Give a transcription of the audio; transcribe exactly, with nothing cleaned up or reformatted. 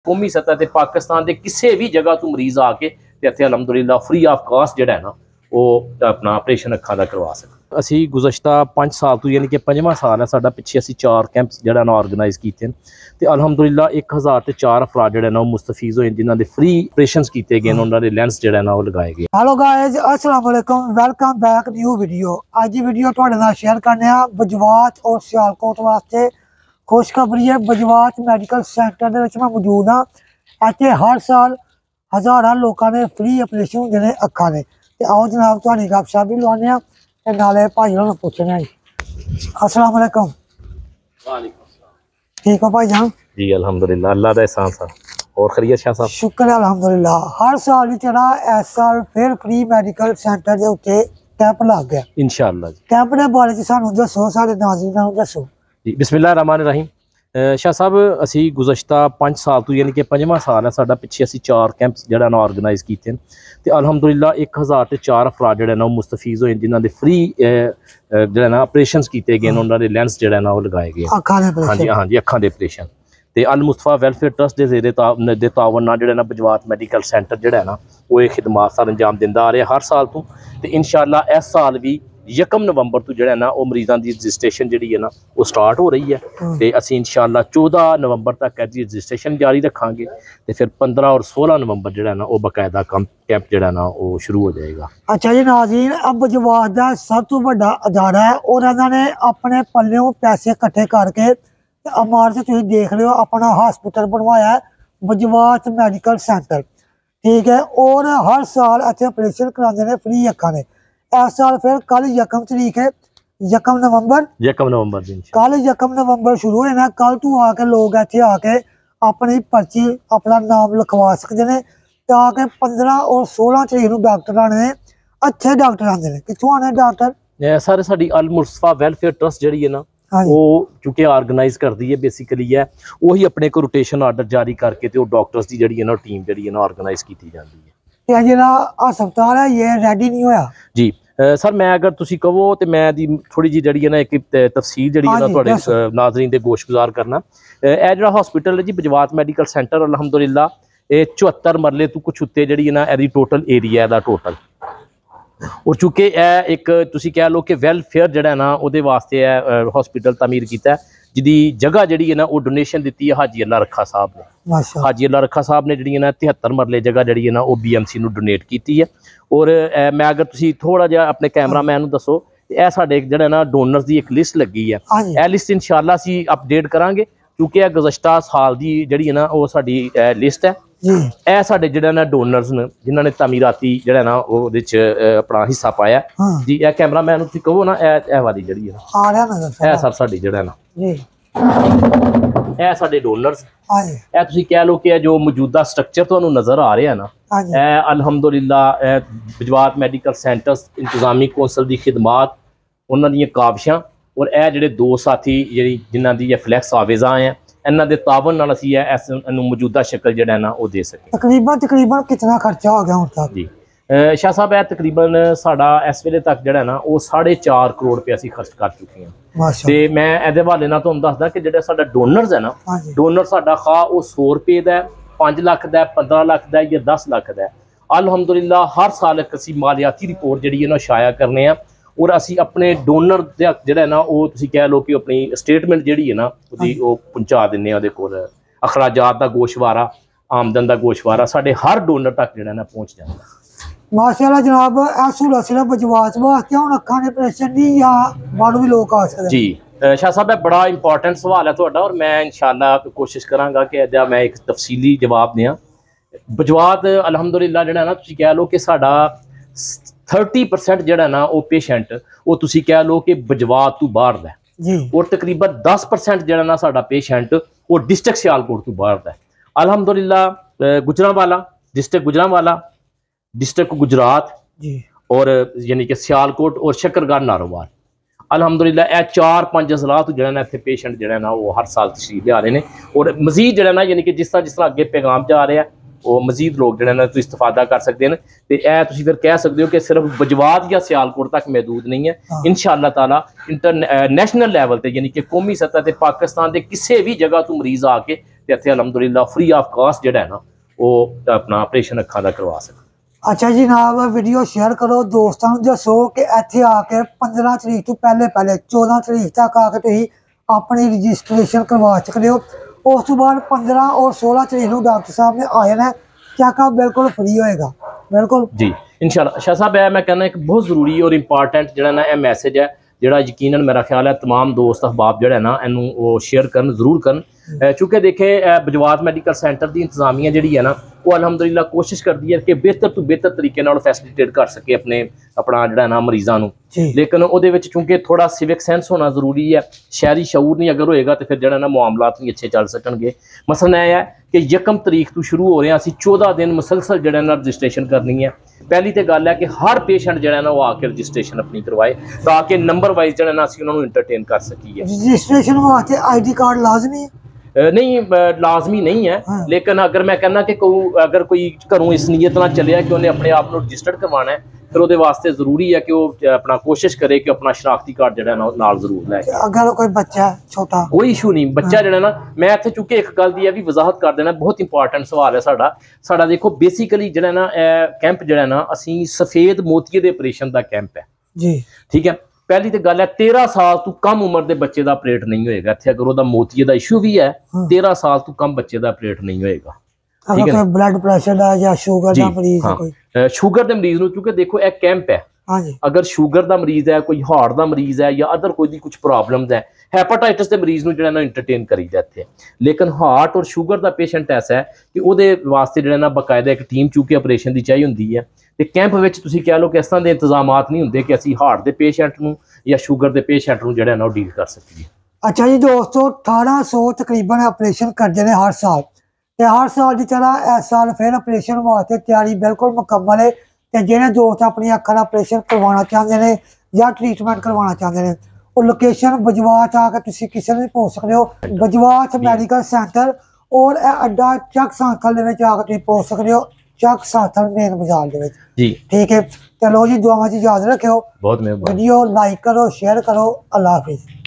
कौमी सतह ते पाकिस्तान के किसी भी जगह तो मरीज आके ते इत्थे अलहमदुलिल्लाह फ्री ऑफ कास्ट जिहड़ा है ना वो अपना ऑपरेशन अखां दा करवा सकते। असी गुज़श्ता पाँच साल तो यानी कि पंजवां साल है साडा, पिछे असी चार कैंप्स जिहड़ा ना ऑर्गेनाइज कीते हैं ते अलहमदुलिल्लाह एक हज़ार ते चार अफराद जिहड़े ना वो मुस्तफीज़ होए जिन्हां दे फ्री ऑपरेशंस कीते गए, उन्हां दे लेंस जिहड़ा ना वो लगाए गए। हेलो गाइस, अस्सलाम वालेकुम, वेलकम बैक न्यू वीडियो। अज वीडियो तुहाडे नाल शेयर करने आ बजवात और सियालकोट वास्ते खुशखबरी है। बजवात मैडिकल सेंटर दे विच मैं मौजूद हाँ। इत्थे हर साल हज़ारां लोकां दे फ्री ऑपरेशन हुंदे ने अखां दे। ते आओ जनाब तुहाडी गपशप भी लवाने आ ते नाले भाई होरां नूं पुछने आ जी। अस्सलाम वालेकुम। वालेकुम सलाम। ठीक हो भाई जान? जी अल्हम्दुलिल्लाह, अल्लाह दा एहसान सा। और खैरियत शाह साहब? शुक्र है अल्हम्दुलिल्लाह। हर साल की तरह इस साल फिर फ्री मैडिकल सेंटर के उत्ते कैंप लग गया इंशाअल्लाह जी। कैंप के बारे च सानूं दसो, साडे नाज़रीनां नूं दसो जी। बिस्मिल्लाह रहमान रहीम। शाह साहब असी गुज़श्ता पाँच साल तो यानी कि पंजवां साल है साडा, पिछे असी चार कैंप्स जिहड़ा ना ऑर्गेनाइज कीते ते अलहमदुलिल्लाह एक हज़ार ते चार अफराद जिहड़े ना मुस्तफीज़ होए जिन्हां दे फ्री जिहड़ा ना ऑपरेशंस कीते गए, उन्हां दे लेंस जिहड़ा ना वो लगाए गए। हाँ जी हाँ जी, अखां दे ऑपरेशन ते अल मुस्तफा वेलफेयर ट्रस्ट के जेरे दे तावन नाल जिहड़ा ना बजवात मैडिकल सेंटर जिहड़ा है ना वो खिदमात सार अंजाम दिंदा आ रहा हर साल तो ते इंशाअल्लाह इस साल भी यकम नवंबर तो जिहड़ा ना वो मरीज़ों की रजिस्ट्रेशन जिहड़ी है ना वो स्टार्ट हो रही है ते असीं इंशाअल्लाह चौदह नवंबर तक इसकी रजिस्ट्रेशन जारी रखांगे ते फिर पंद्रह और सोलह नवंबर जिहड़ा ना वो बाकायदा कम कैंप जिहड़ा ना वो शुरू हो जाएगा। अच्छा जी नाज़रीन, अब बजवात दा सब तो बड़ा अदारा है और इन्होंने अपने पल्लों पैसे इकट्ठे करके अमारत तुसीं देख रहे हो अपना हॉस्पिटल बनवाया है बजवात मैडिकल सेंटर, ठीक है। और हर साल इत्थे ऑपरेशन कराते हैं फ्री अखां दे। इस साल फिर कल यकम तरीक है, यकम नवंबर यकम नवंबर दिन कल यकम नवंबर शुरू होना। कल तो आके लोग इत्थे आके अपनी पर्ची अपना नाम लिखवा सकते हैं ताकि पंद्रह और सोलह तरीक नूं डॉक्टर आने अच्छे डॉक्टर आते हैं। कित्थों आने डॉक्टर? सारे साडी अल मुस्तफा वेलफेयर ट्रस्ट जिहड़ी है ना वो चूंकि ऑर्गेनाइज करती है बेसिकली है वही अपने को रोटेशन आर्डर जारी करके तो डॉक्टर्स की जिहड़ी है ना टीम जिहड़ी है ना ऑर्गेनाइज की जाती है। ते जिहड़ा हस्पताल है ये रेडी नहीं होया जी सर। मैं अगर तुसी कहो तो मैं दी थोड़ी जी जड़ी है ना एक तफसील जड़ी है ना तुहाडे नाज़रीन दे गोशगुजार करना। यह जो हॉस्पिटल है जी बजवात मैडिकल सेंटर अलहमदुलिल्लाह ये चौहत्तर मरले तो कुछ उत्ते जड़ी है ना एदी टोटल एरिया दा टोटल। और चूंकि यह एक तुसी कह लो कि वेलफेयर जड़ा ना उहदे वास्ते हॉस्पिटल तमीर किया जिहदी जगह जी है ना वो डोनेशन दी है हाजी अल्लाह रखा साहब ने। हाजी अल्लाह रखा साहब ने जी ना तिहत्तर मरले जगह जी है ना वो बी एम सी नूं डोनेट की है। और मैं अगर तुसी थोड़ा जिहा अपने कैमरामैन नूं दसो यह साडे जिहड़ा ना डोनर्स की एक लिस्ट लगी है। यह लिस्ट इंशाअल्लाह असीं अपडेट करांगे क्योंकि यह गुज़श्ता साल की जिहड़ी है ना वो साडी लिस्ट है। यह साडे जिहड़ा ना डोनर्स ने जिन्हां ने तमीराती जिहड़ा ना ओहदे च अपना हिस्सा पाया जी। यह कैमरामैन नूं तुसीं कहो ना यह वाली जिहड़ी है ना यह सर साडी जिहड़ा ना यह साडे डोनर्स यह तुसीं कह लो कि जो मौजूदा स्ट्रक्चर तुहानूं नज़र आ रहा है ना यह अलहमदुलिल्लाह बजवात मैडिकल सेंटर्स इंतजामी कौंसल की खिदमात उन्हां दीयां काविशां और यह जिहड़े दो साथी जिहड़ी जिन्हां दी फ्लैक्स आवेज़ा हैं इन्हां दे तावन नाल असीं इस मौजूदा शक्ल जिहड़ा ना वो दे सके। तकरीबन तकरीबन कितना खर्चा हो गया हुण तक जी? शाह साहब यह तकरीबन साडा इस वेले तक जिहड़ा ना वो साढ़े चार करोड़ रुपये असीं खर्च कर चुके हैं। ते मैं इहदे हवाले नाल तुहानूं दसदा कि जिहड़ा साडा डोनर्स है ना डोनर साडा खा वो सौ रुपये दा पाँच लख दा पंद्रह लख दा या दस लख दा अलहमदुलिल्लाह हर साल एक असीं मालियाती रिपोर्ट जिहड़ी है ना शाया करने आ और असीं अपने डोनर जिहड़ा ना वो तुसीं कह लो कि अपनी स्टेटमेंट जिहड़ी है ना ओहदी वो पहुंचा दिंदे आ ओहदे कोल अखराजात दा गोशवारा आमदन दा गोशवारा साडे हर डोनर तक जिहड़ा ना पहुंच जांदा। माशाअल्लाह जनाब इह सहूलत सिर्फ बजवात वास्ते हुण अखां दे ऑपरेशन दी या बाहरों भी लोग आ सकदे जी? शाह साहब यह बड़ा इंपॉर्टेंट सवाल है तुहाडा और मैं इंशाअल्लाह कोशिश करांगा कि इहदा मैं एक तफसीली जवाब दें। बजवात अलहमदुलिल्लाह जिहड़ा ना तुसीं कह लो कि साडा थर्टी परसेंट जिहड़ा ना वो पेशेंट वो तुसीं कह लो कि बजवात तो बाहर दा जी और तकरीबन दस परसेंट जिहड़ा ना साडा पेशेंट वो डिस्ट्रिक्ट सियालकोट तो बाहर दा अलहमदुलिल्लाह गुजरांवाला डिस्ट्रिक्ट गुजरांवाला डिस्ट्रिक्ट गुजरात जी और यानी कि सियालकोट और शकरगढ़ नारोवाल अलहमदुलिल्लाह यह चार पांच अजला तो जो इतने पेशेंट जो ना वो हर साल तशरीफ लिया रहे हैं और मजीद जो ना यानी कि जिस तरह जिस तरह अगे पैगाम जा रहा है वो मजीद लोग जो ना तो इस्तेफादा कर सकते हैं। तो यह तुम फिर कह सकते हो कि सिर्फ बजवात या सियालकोट तक महदूद नहीं है, इंशाअल्लाह ताला इंटरनेशनल लैवल पर यानी कि कौमी सतह पर पाकिस्तान के किसी भी जगह तो मरीज आके ਤੇ ਇੱਥੇ ਅਲਹਮਦੁਲਿਲਾ ਫ੍ਰੀ ਆਫ ਕਾਸਟ ਜਿਹੜਾ ਹੈ ਨਾ ਉਹ ਆਪਣਾ ਆਪਰੇਸ਼ਨ ਅੱਖਾਂ ਦਾ ਕਰਵਾ ਸਕਦੇ। ਅੱਛਾ ਜੀ ਜਨਾਬ, ਵੀਡੀਓ ਸ਼ੇਅਰ ਕਰੋ, ਦੋਸਤਾਂ ਨੂੰ ਦੱਸੋ ਕਿ ਇੱਥੇ ਆ ਕੇ ਪੰਦਰਾਂ ਤਰੀਕ ਤੋਂ ਪਹਿਲੇ ਪਹਿਲੇ ਚੌਦਾਂ ਤਰੀਕ ਤੱਕ ਆ ਕੇ ਤੁਸੀਂ ਆਪਣੀ ਰਜਿਸਟ੍ਰੇਸ਼ਨ ਕਰਵਾ ਸਕਦੇ ਹੋ। ਉਸ ਤੋਂ ਬਾਅਦ ਪੰਦਰਾਂ ਔਰ सोलह ਤਰੀਕ ਨੂੰ ਡਾਕਟਰ ਸਾਹਿਬ ਨੇ ਆ ਜਾਣਾ, ਚੈੱਕਅਪ ਬਿਲकुल फ्री होएगा। बिल्कुल जी इंशाल्लाह। शाह साहब है मैं कहना एक बहुत ज़रूरी और इंपॉर्टेंट जो ना यह मैसेज है ਜਿਹੜਾ ਯਕੀਨਨ ਮੇਰਾ ਖਿਆਲ ਹੈ तमाम ਦੋਸਤ ਅਹਬਾਬ ਜਿਹੜਾ ਨਾ ਇਹਨੂੰ ਉਹ ਸ਼ੇਅਰ ਕਰਨ ਜ਼ਰੂਰ ਕਰਨ, ਚूँकि देखे बजवात मैडिकल सेंटर की इंतजामिया जी है ना वो अलहमदुलिल्लाह कोशिश करती है कि बेहतर तो बेहतर तरीके नाल फैसिलिटेट कर सके अपने अपना जो ना मरीज़ों को, लेकिन वो चूँकि थोड़ा सिविक सेंस होना जरूरी है, शहरी शऊर नहीं अगर होएगा तो फिर जो ना मामलात नहीं अच्छे चल सकणगे। मसलन यह है कि यकम तरीक तो शुरू हो रहे हैं असी चौदह दिन मुसलसल जो ना रजिस्ट्रेशन करनी है। पहली तो गल है कि हर पेशेंट जो ना वो आके रजिस्ट्रेशन अपनी करवाए ताकि नंबर वाइज जो ना असी उन्होंने इंटरटेन कर सकीए। रजिस्ट्रेशन वास्ते आई डी कार्ड लाजमी है? नहीं लाजमी नहीं है, हाँ। लेकिन अगर मैं कहना कि कोई अगर कोई घरों इस नीयत ना चलिया कि उन्हें अपने आप को रजिस्टर्ड करवाना है फिर वो वास्ते जरूरी है कि वो अपना कोशिश करे कि अपना शनाख्ती कार्ड जो ना नाल जरूर लै। अगर कोई बच्चा छोटा कोई इशू नहीं, बच्चा हाँ। जो ना मैं इत्थे चूंकि एक गल दी भी वजाहत कर देना, बहुत इंपॉर्टेंट सवाल है साडा साडा देखो बेसिकली जो ना कैंप जो ना असी सफेद मोतिये के ऑपरेशन का कैंप है जी, ठीक है। पहली तो गल है तेरह साल तो कम उम्र के बच्चे का ऑपरेट नहीं होएगा इत्थे, अगर वो मोतिये का इशू भी है हाँ। तेरह साल तो कम बच्चे का ऑपरेट नहीं होएगा। ब्लड प्रेशर दा या शुगर दा मरीज है कोई शुगर के मरीज क्योंकि देखो एक कैंप है हाँ जी। अगर शुगर का मरीज है, कोई हार्ट का मरीज है या अदर कोई कुछ प्रॉब्लम्स है, हैपेटाइटिस के मरीज को जो इंटरटेन करी जाते हैं, लेकिन हार्ट और शुगर का पेशेंट ऐसा है कि वो वास्ते जो ना बाकायदा एक टीम चूँकि ऑपरेशन की चाहिए होंगी है। तो कैंप में तुसीं कह लो कि इस तरह के इंतजामात नहीं होंगे कि असी हार्ट के पेशेंट को या शुगर के पेशेंट को जो ना डील कर सकीए। अच्छा जी दोस्तों, अठारह सौ तकरीबन ऑपरेशन करते हैं हर साल, तो हर साल की तरह इस साल फिर ऑपरेशन वास्ते तैयारी बिल्कुल मुकम्मल है। तो जिन्हें दोस्त अपनी अखा का ऑपरेशन करवाना चाहते हैं या ट्रीटमेंट करवाना चाहते हैं वो लोकेशन बजवात आके तुसीं किसी भी पहुँच सकते हो, बजवात मैडिकल सेंटर, और अड्डा चक सांथल आके पहुँच सकते हो, चक सांथल मेन बाजार जी, ठीक है। चलो जी दुआवां च याद रखियो, वीडियो लाइक करो, शेयर करो, अल्लाह हाफिज़।